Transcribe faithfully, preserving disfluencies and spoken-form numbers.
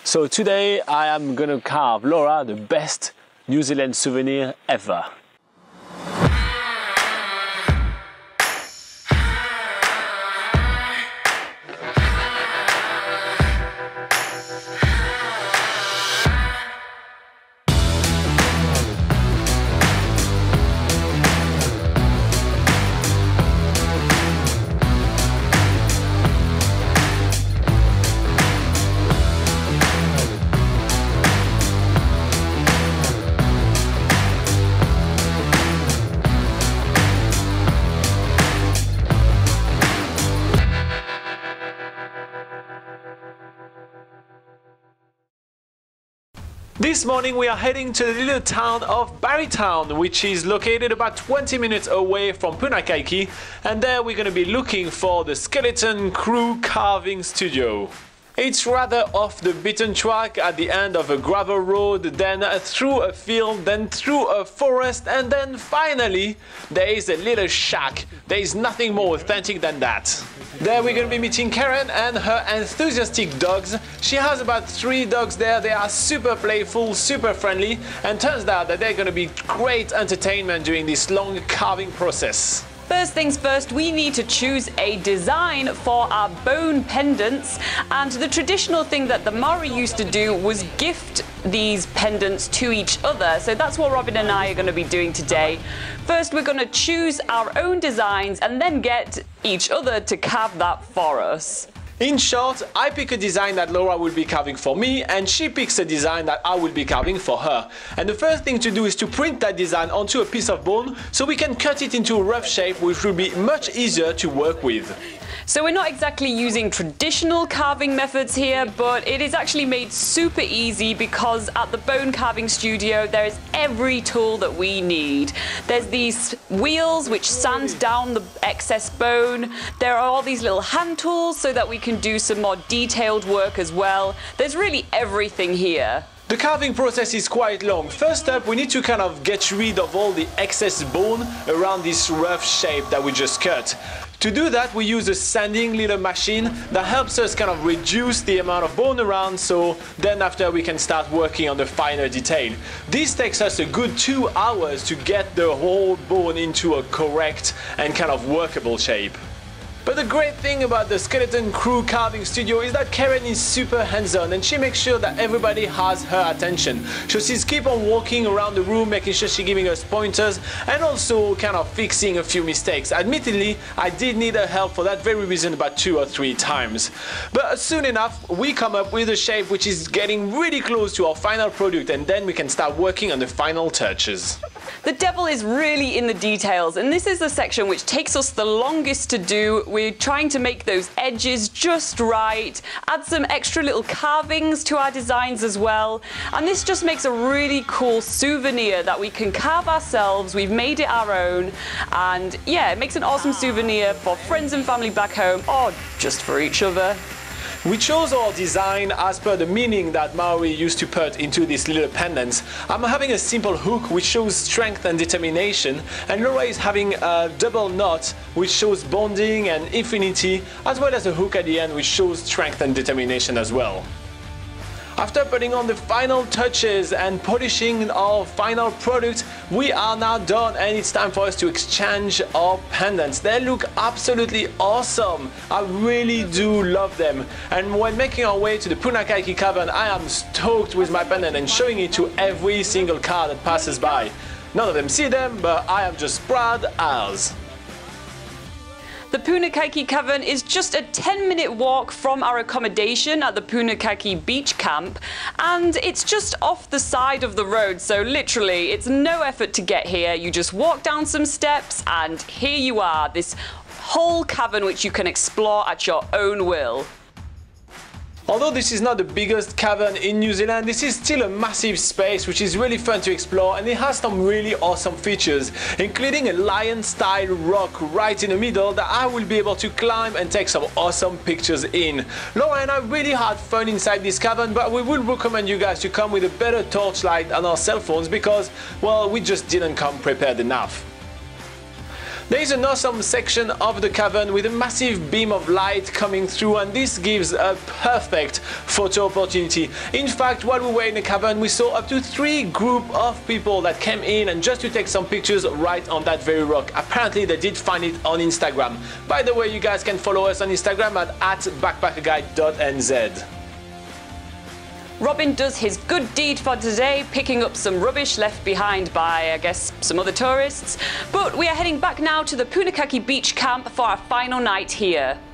So today I am gonna carve Laura the best New Zealand souvenir ever. This morning we are heading to the little town of Barrytown, which is located about twenty minutes away from Punakaiki, and there we're going to be looking for the Skeleton Crew Carving Studio. It's rather off the beaten track at the end of a gravel road, then through a field, then through a forest, and then finally there is a little shack. There is nothing more authentic than that. There we're going to be meeting Karen and her enthusiastic dogs. She has about three dogs there. They are super playful, super friendly, and turns out that they're going to be great entertainment during this long carving process. First things first, we need to choose a design for our bone pendants, and the traditional thing that the Maori used to do was gift these pendants to each other. So that's what Robin and I are going to be doing today. First we're going to choose our own designs and then get each other to carve that for us. In short, I pick a design that Laura will be carving for me, and she picks a design that I will be carving for her. And the first thing to do is to print that design onto a piece of bone so we can cut it into a rough shape, which will be much easier to work with. So we're not exactly using traditional carving methods here, but it is actually made super easy because at the Bone Carving Studio there is every tool that we need. There's these wheels which sand down the excess bone. There are all these little hand tools so that we can do some more detailed work as well. There's really everything here. The carving process is quite long. First up, we need to kind of get rid of all the excess bone around this rough shape that we just cut. To do that, we use a sanding little machine that helps us kind of reduce the amount of bone around, so then after we can start working on the finer detail. This takes us a good two hours to get the whole bone into a correct and kind of workable shape. But the great thing about the Skeleton Crew Carving Studio is that Karen is super hands-on and she makes sure that everybody has her attention. So she's keep on walking around the room, making sure she's giving us pointers and also kind of fixing a few mistakes. Admittedly, I did need her help for that very reason about two or three times. But soon enough, we come up with a shape which is getting really close to our final product, and then we can start working on the final touches. The devil is really in the details, and this is the section which takes us the longest to do. We're trying to make those edges just right, add some extra little carvings to our designs as well, and this just makes a really cool souvenir that we can carve ourselves. We've made it our own, and yeah, it makes an awesome souvenir for friends and family back home, or just for each other. We chose our design as per the meaning that Maori used to put into these little pendants. I'm having a simple hook which shows strength and determination, and Laura is having a double knot which shows bonding and infinity, as well as a hook at the end which shows strength and determination as well. After putting on the final touches and polishing our final product, we are now done, and it's time for us to exchange our pendants. They look absolutely awesome. I really do love them. And when making our way to the Punakaiki Cavern, I am stoked with my pendant and showing it to every single car that passes by. None of them see them, but I am just proud as. The Punakaiki Cavern is just a ten minute walk from our accommodation at the Punakaiki Beach Camp, and it's just off the side of the road, so literally it's no effort to get here. You just walk down some steps and here you are, this whole cavern which you can explore at your own will. Although this is not the biggest cavern in New Zealand, this is still a massive space which is really fun to explore, and it has some really awesome features, including a lion-style rock right in the middle that I will be able to climb and take some awesome pictures in. Laura and I really had fun inside this cavern, but we would recommend you guys to come with a better torchlight on our cell phones because, well, we just didn't come prepared enough. There is an awesome section of the cavern with a massive beam of light coming through, and this gives a perfect photo opportunity. In fact, while we were in the cavern, we saw up to three groups of people that came in and just to take some pictures right on that very rock. Apparently they did find it on Instagram. By the way, you guys can follow us on Instagram at, at backpacker guide dot n z. Robin does his good deed for today, picking up some rubbish left behind by, I guess, some other tourists. But we are heading back now to the Punakaki Beach camp for our final night here.